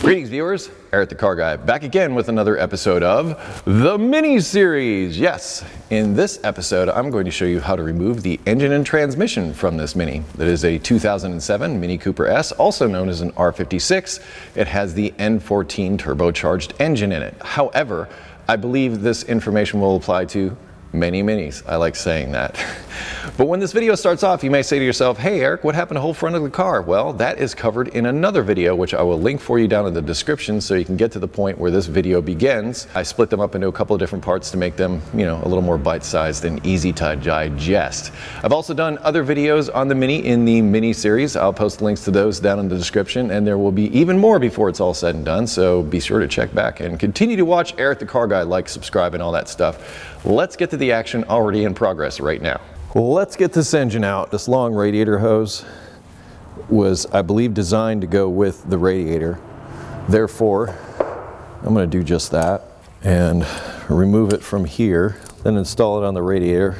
Greetings viewers, Eric the Car Guy, back again with another episode of the Mini Series. Yes, in this episode I'm going to show you how to remove the engine and transmission from this Mini. That is a 2007 Mini Cooper S, also known as an R56. It has the N14 turbocharged engine in it. However, I believe this information will apply to many Minis. I like saying that. But when this video starts off, you may say to yourself, hey Eric, what happened to the whole front of the car? Well, that is covered in another video, which I will link for you down in the description so you can get to the point where this video begins. I split them up into a couple of different parts to make them, a little more bite-sized and easy to digest. I've also done other videos on the Mini in the Mini series. I'll post links to those down in the description, and there will be even more before it's all said and done, so be sure to check back and continue to watch Eric the Car Guy, like, subscribe, and all that stuff. Let's get to the action already in progress right now. Let's get this engine out. This long radiator hose was, I believe, designed to go with the radiator. Therefore, I'm going to do just that and remove it from here, then install it on the radiator.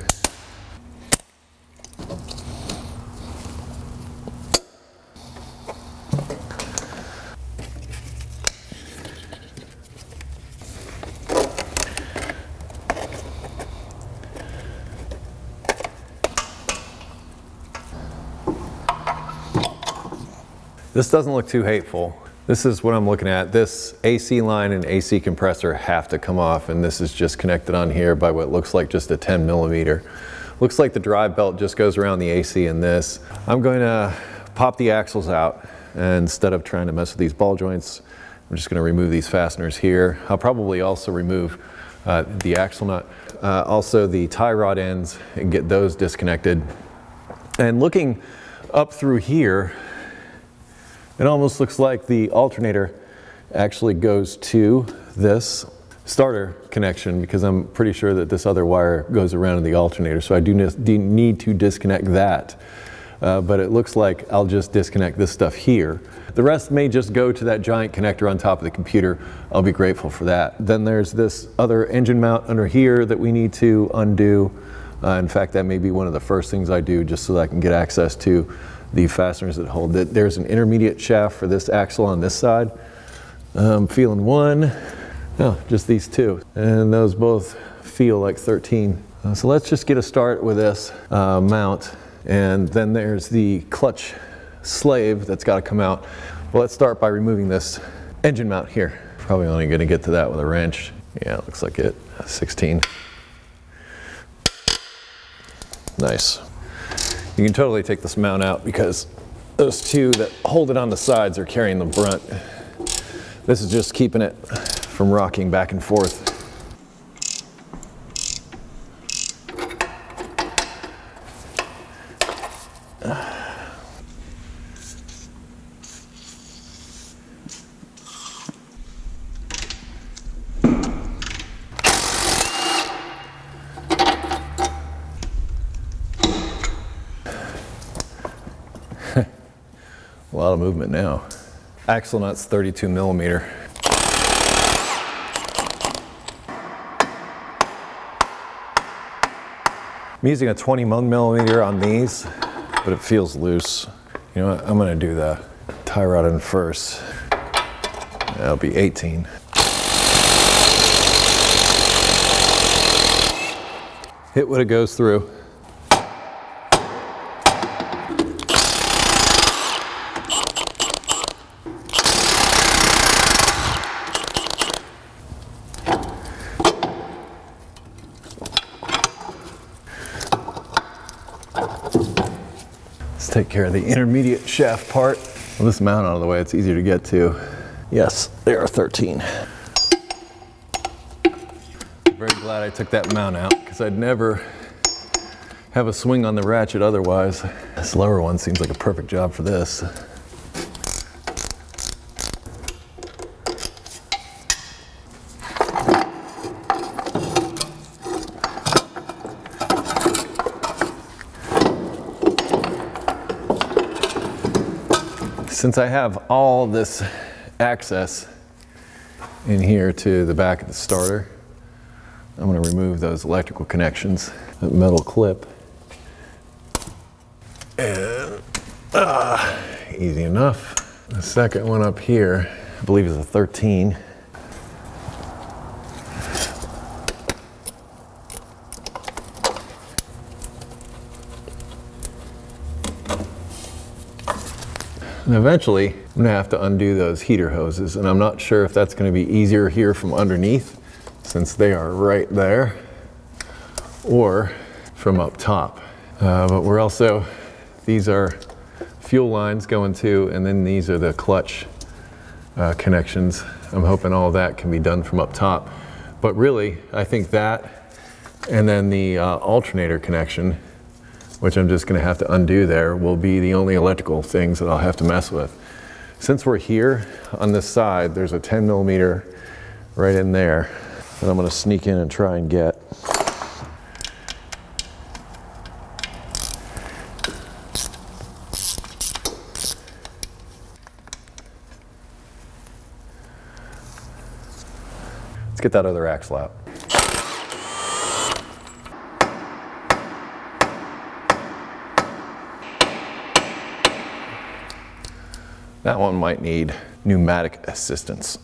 This doesn't look too hateful. This is what I'm looking at. This AC line and AC compressor have to come off, and this is just connected on here by what looks like just a 10 millimeter. Looks like the drive belt just goes around the AC in this. I'm going to pop the axles out, and instead of trying to mess with these ball joints, I'm just going to remove these fasteners here. I'll probably also remove the axle nut, also the tie rod ends, and get those disconnected. And looking up through here, it almost looks like the alternator actually goes to this starter connection, because I'm pretty sure that this other wire goes around in the alternator, so I do need to disconnect that. But it looks like I'll just disconnect this stuff here. The rest may just go to that giant connector on top of the computer. I'll be grateful for that. Then there's this other engine mount under here that we need to undo. In fact, that may be one of the first things I do, just so that I can get access to the fasteners that hold it. There's an intermediate shaft for this axle on this side. I'm feeling one. No, just these two. And those both feel like 13. So let's just get a start with this mount. And then there's the clutch slave that's got to come out. Well, let's start by removing this engine mount here. Probably only going to get to that with a wrench. Yeah, it looks like it. 16. Nice. You can totally take this mount out because those two that hold it on the sides are carrying the brunt. This is just keeping it from rocking back and forth. A lot of movement now. Axle nut's 32 millimeter. I'm using a 21 millimeter on these, but it feels loose. You know what, I'm gonna do the tie rod in first. That'll be 18. Hit what it goes through. Let's take care of the intermediate shaft part. Well, this mount out of the way, it's easier to get to. Yes, there are 13. I'm very glad I took that mount out, because I'd never have a swing on the ratchet otherwise. This lower one seems like a perfect job for this. Since I have all this access in here to the back of the starter, I'm going to remove those electrical connections, that metal clip, and easy enough. The second one up here, I believe is a 13. And eventually, I'm gonna have to undo those heater hoses, and I'm not sure if that's gonna be easier here from underneath, since they are right there, or from up top. But we're also, these are fuel lines going to, and then these are the clutch connections. I'm hoping all that can be done from up top. But really, I think that, and then the alternator connection, which I'm just gonna have to undo there, will be the only electrical things that I'll have to mess with. Since we're here on this side, there's a 10 millimeter right in there that I'm gonna sneak in and try and get. Let's get that other axle out. That one might need pneumatic assistance.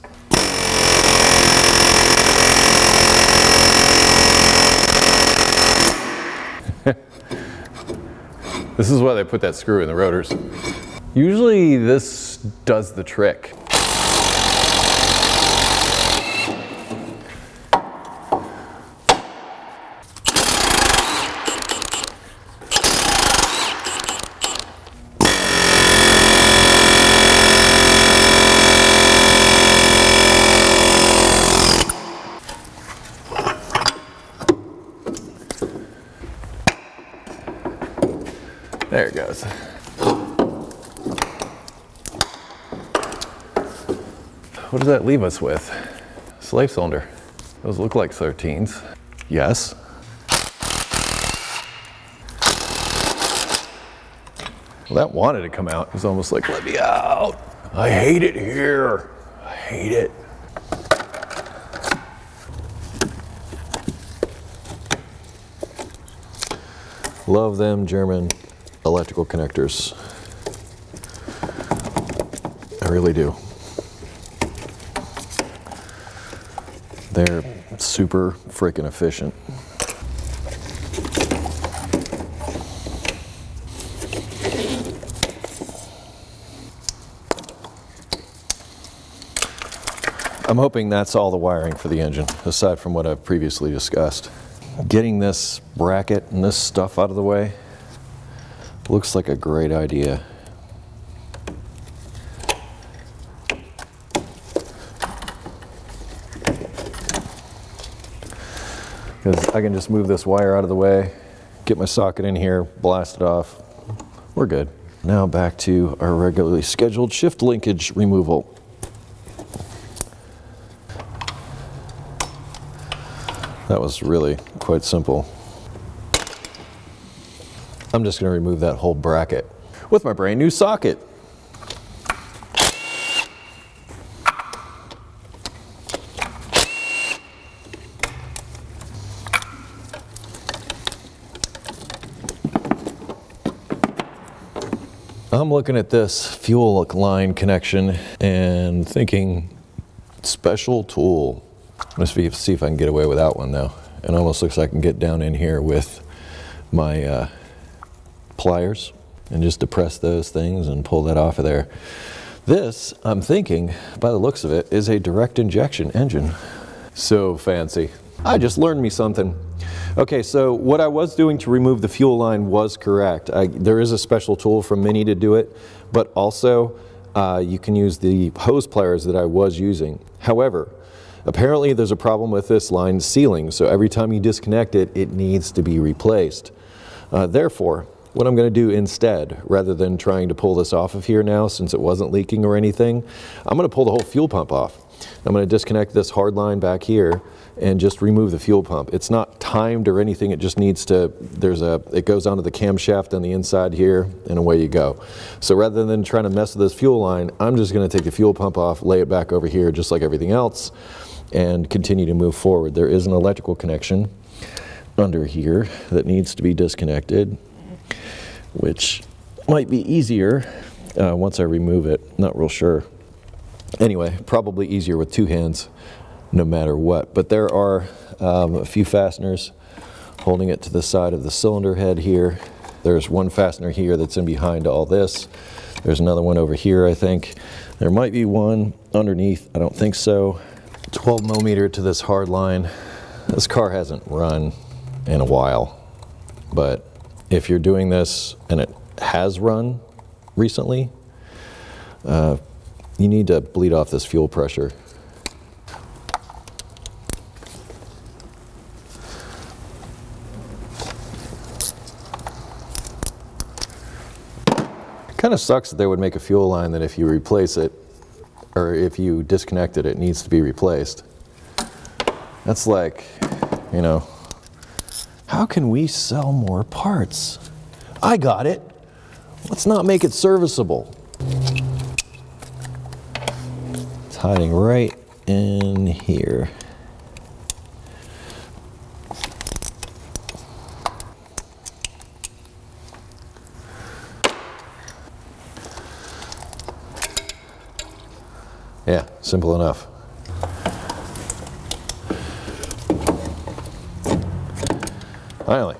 This is why they put that screw in the rotors. Usually this does the trick. There it goes. What does that leave us with? Slave cylinder. Those look like 13s. Yes. Well, that wanted to come out. It was almost like, let me out. I hate it here. I hate it. Love them German electrical connectors. I really do. They're super freaking efficient. I'm hoping that's all the wiring for the engine, aside from what I've previously discussed. Getting this bracket and this stuff out of the way looks like a great idea. Because I can just move this wire out of the way, get my socket in here, blast it off. We're good. Now back to our regularly scheduled shift linkage removal. That was really quite simple. I'm just going to remove that whole bracket with my brand new socket. I'm looking at this fuel line connection and thinking special tool. Let's see if I can get away with that one though. It almost looks like I can get down in here with my pliers and just depress those things and pull that off of there. This, I'm thinking, by the looks of it, is a direct injection engine. So fancy. I just learned me something. Okay, so what I was doing to remove the fuel line was correct. There is a special tool from Mini to do it, but also you can use the hose pliers that I was using. However, apparently there's a problem with this line sealing, so every time you disconnect it, it needs to be replaced. Therefore, what I'm going to do instead, rather than trying to pull this off of here now since it wasn't leaking or anything, I'm going to pull the whole fuel pump off. I'm going to disconnect this hard line back here and just remove the fuel pump. It's not timed or anything, it just needs to, it goes onto the camshaft on the inside here and away you go. So rather than trying to mess with this fuel line, I'm just going to take the fuel pump off, lay it back over here just like everything else, and continue to move forward. There is an electrical connection under here that needs to be disconnected, which might be easier once I remove it. Not real sure. Anyway, probably easier with two hands no matter what. But there are a few fasteners holding it to the side of the cylinder head here. There's one fastener here that's in behind all this. There's another one over here, I think. There might be one underneath, I don't think so. 12 millimeter to this hard line. This car hasn't run in a while, but if you're doing this and it has run recently, you need to bleed off this fuel pressure. Kind of sucks that they would make a fuel line that if you replace it, or if you disconnect it, it needs to be replaced. That's like, you know, how can we sell more parts? I got it. Let's not make it serviceable. It's hiding right in here. Yeah, simple enough. Finally.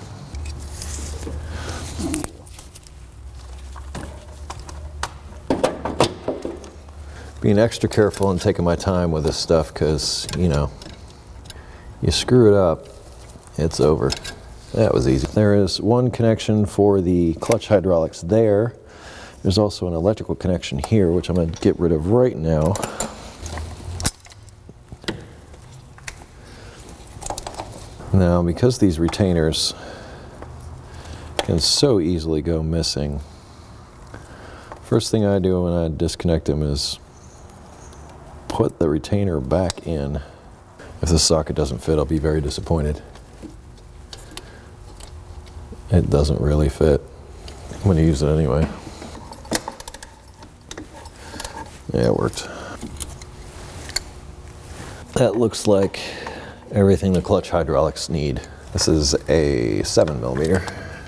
Being extra careful and taking my time with this stuff because, you know, you screw it up, it's over. That was easy. There is one connection for the clutch hydraulics there. There's also an electrical connection here, which I'm going to get rid of right now. Now, because these retainers can so easily go missing, first thing I do when I disconnect them is put the retainer back in. If the socket doesn't fit, I'll be very disappointed. It doesn't really fit. I'm going to use it anyway. Yeah, it worked. That looks like everything the clutch hydraulics need. This is a 7 millimeter.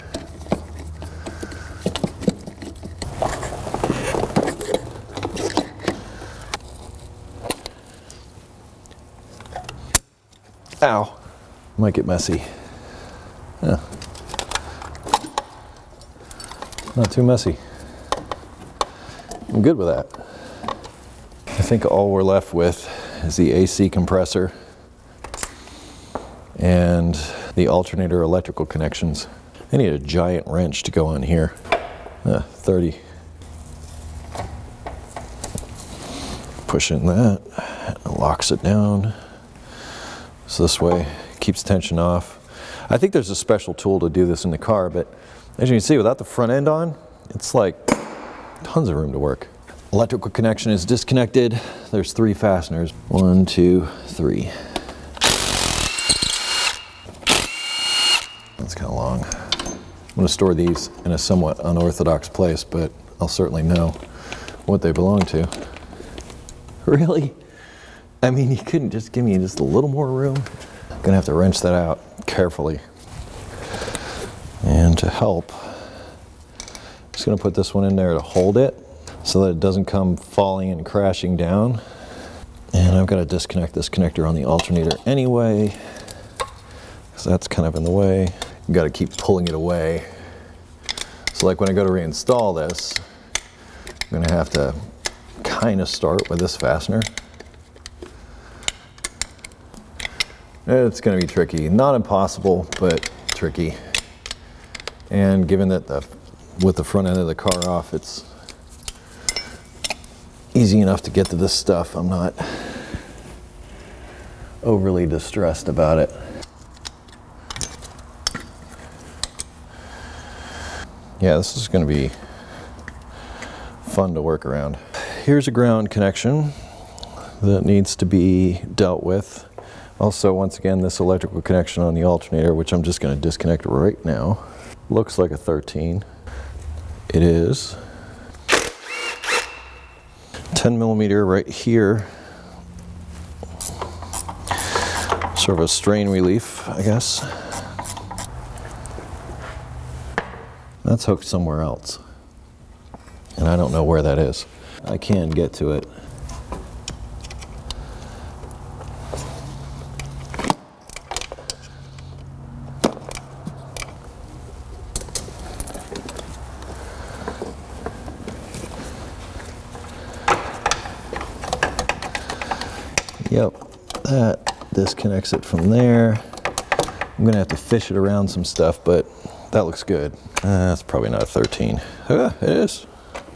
Ow, might get messy. Yeah. Not too messy. I'm good with that. I think all we're left with is the AC compressor and the alternator electrical connections. I need a giant wrench to go on here. 30. Push in that, it locks it down. So this way, it keeps tension off. I think there's a special tool to do this in the car, but as you can see, without the front end on, it's like tons of room to work. Electrical connection is disconnected. There's 3 fasteners. 1, 2, 3. That's kind of long. I'm going to store these in a somewhat unorthodox place, but I'll certainly know what they belong to. Really? I mean, you couldn't just give me just a little more room? I'm going to have to wrench that out carefully. And to help, I'm just going to put this one in there to hold it so that it doesn't come falling and crashing down. And I've got to disconnect this connector on the alternator anyway, because that's kind of in the way. You've got to keep pulling it away. So like when I go to reinstall this, I'm going to have to kind of start with this fastener. It's going to be tricky. Not impossible, but tricky. And given that with the front end of the car off, it's easy enough to get to this stuff. I'm not overly distressed about it. Yeah, this is going to be fun to work around. Here's a ground connection that needs to be dealt with. Also, once again, this electrical connection on the alternator, which I'm just going to disconnect right now. Looks like a 13. It is. 10 millimeter right here. Sort of a strain relief, I guess. That's hooked somewhere else, and I don't know where that is. I can get to it. Yep, that disconnects it from there. I'm gonna have to fish it around some stuff, but that looks good. That's probably not a 13. It is.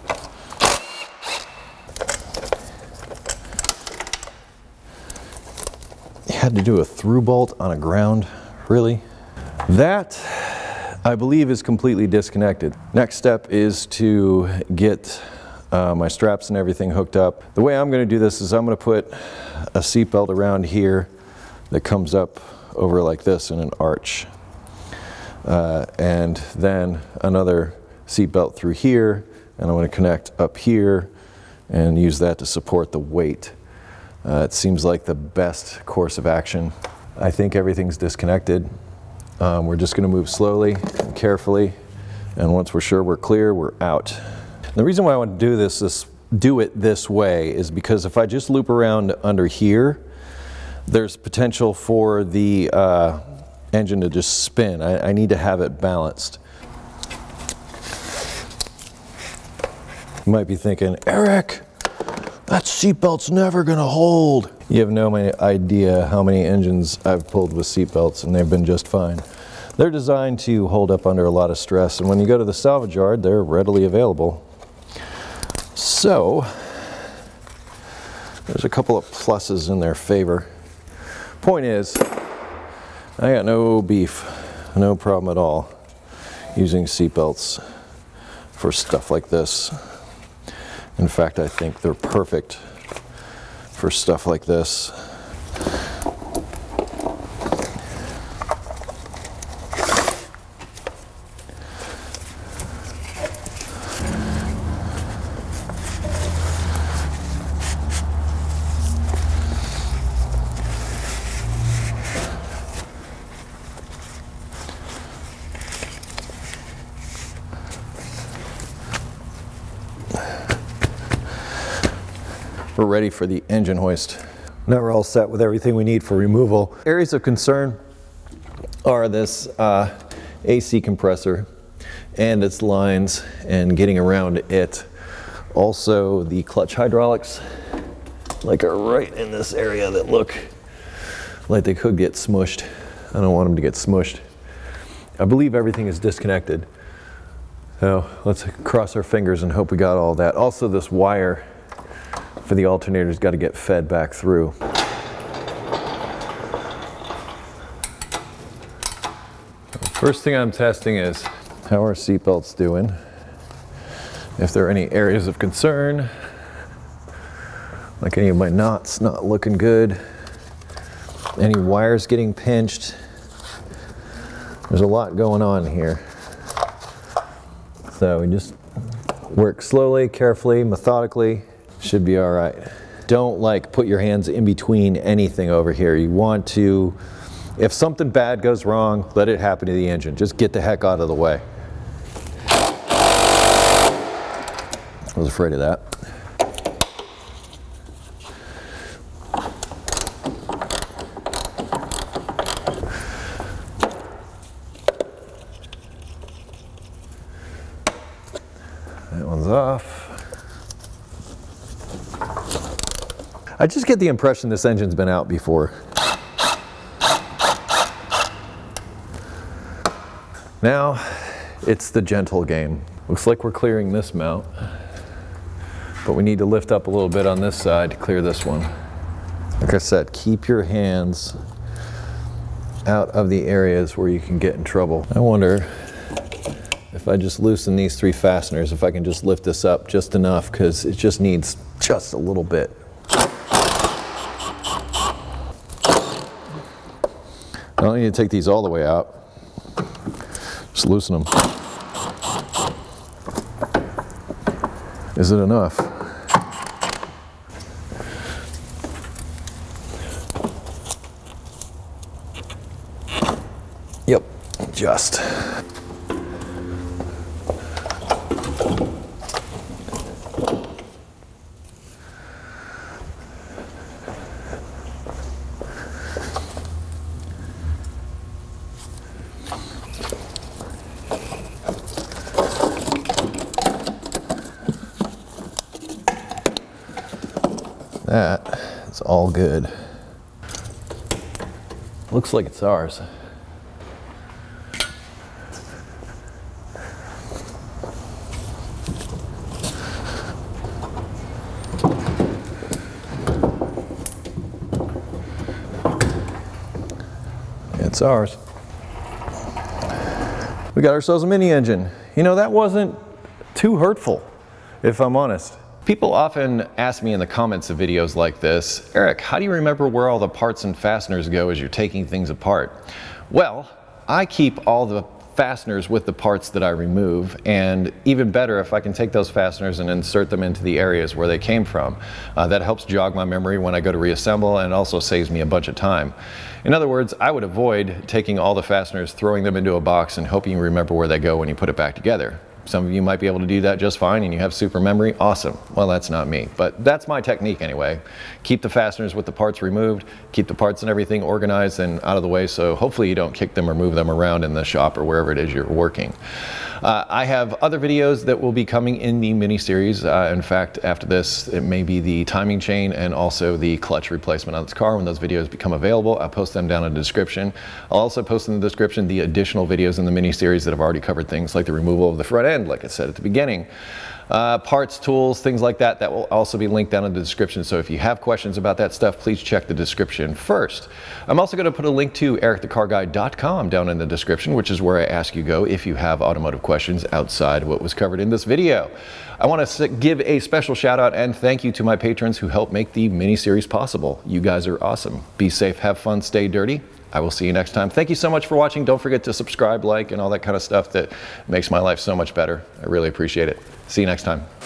You had to do a through bolt on a ground, really? That, I believe, is completely disconnected. Next step is to get my straps and everything hooked up. The way I'm gonna do this is I'm gonna put a seat belt around here that comes up over like this in an arch. And then another seat belt through here, and I'm going to connect up here and use that to support the weight. It seems like the best course of action. I think everything's disconnected. We're just going to move slowly and carefully, and once we're sure we're clear, we're out. The reason why I want to do it this way is because if I just loop around under here, there's potential for the engine to just spin. I need to have it balanced. You might be thinking, Eric, that seatbelt's never gonna hold. You have no idea how many engines I've pulled with seatbelts, and they've been just fine. They're designed to hold up under a lot of stress, and when you go to the salvage yard, they're readily available. So, there's a couple of pluses in their favor. Point is, I got no beef, no problem at all using seatbelts for stuff like this. In fact, I think they're perfect for stuff like this. We're ready for the engine hoist. Now we're all set with everything we need for removal. Areas of concern are this AC compressor and its lines and getting around it. Also the clutch hydraulics, like, are right in this area that look like they could get smushed. I don't want them to get smushed. I believe everything is disconnected. So let's cross our fingers and hope we got all that. Also, this wire for the alternator's got to get fed back through. First thing I'm testing is how our seatbelts doing. If there are any areas of concern, like any of my knots not looking good, any wires getting pinched. There's a lot going on here. So we just work slowly, carefully, methodically. Should be all right. Don't put your hands in between anything over here. You want to, if something bad goes wrong, let it happen to the engine. Just get the heck out of the way. I was afraid of that. That one's off. I just get the impression this engine's been out before. Now, it's the gentle game. Looks like we're clearing this mount, but we need to lift up a little bit on this side to clear this one. Like I said, keep your hands out of the areas where you can get in trouble. I wonder if I just loosen these 3 fasteners, if I can just lift this up just enough, because it just needs just a little bit. I don't need to take these all the way out. Just loosen them. Is it enough? Yep, just. That is all good. Looks like it's ours. It's ours. We got ourselves a mini engine. You know, that wasn't too hurtful, if I'm honest. People often ask me in the comments of videos like this, Eric, how do you remember where all the parts and fasteners go as you're taking things apart? Well, I keep all the fasteners with the parts that I remove, and even better if I can take those fasteners and insert them into the areas where they came from. That helps jog my memory when I go to reassemble, and also saves me a bunch of time. In other words, I would avoid taking all the fasteners, throwing them into a box, and hoping you remember where they go when you put it back together. Some of you might be able to do that just fine and you have super memory. Awesome. Well, that's not me, but that's my technique anyway. Keep the fasteners with the parts removed, keep the parts and everything organized and out of the way, so hopefully you don't kick them or move them around in the shop or wherever it is you're working. I have other videos that will be coming in the mini series. In fact, after this, it may be the timing chain and also the clutch replacement on this car. When those videos become available, I'll post them down in the description. I'll also post in the description the additional videos in the mini series that have already covered things like the removal of the front end, like I said at the beginning. Parts, tools, things like that, that will also be linked down in the description. So if you have questions about that stuff, please check the description first. I'm also going to put a link to ericthecarguy.com down in the description, which is where I ask you go if you have automotive questions outside what was covered in this video. I want to give a special shout out and thank you to my patrons who help make the mini series possible. You guys are awesome. Be safe, have fun, stay dirty. I will see you next time. Thank you so much for watching. Don't forget to subscribe, like, and all that kind of stuff that makes my life so much better. I really appreciate it. See you next time.